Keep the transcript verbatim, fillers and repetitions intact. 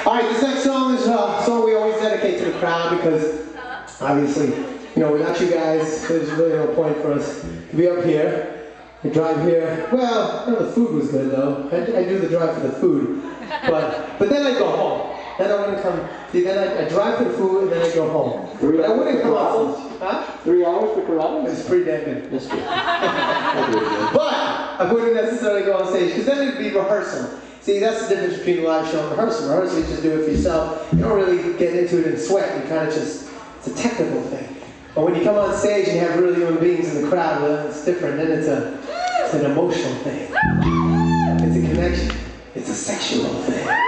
All right, this next song is a song we always dedicate to the crowd because obviously, you know, without you guys, there's really no point for us to be up here. We drive here. Well, you know, the food was good though. I, I do the drive for the food, but but then I go home. Then I wouldn't come. See, then I, I drive for the food and then I go home. Three but I hours wouldn't for come Corrales? out. Huh? Three hours for Corrales? It's pretty damn good. That's good. But I wouldn't necessarily go on stage because then it'd be rehearsal. See, that's the difference between live show and rehearsal. Rehearsal, you just do it for yourself. You don't really get into it and sweat. You kind of just, it's a technical thing. But when you come on stage and you have real human beings in the crowd, well, it's different. Then it's a, it's an emotional thing. It's a connection. It's a sexual thing.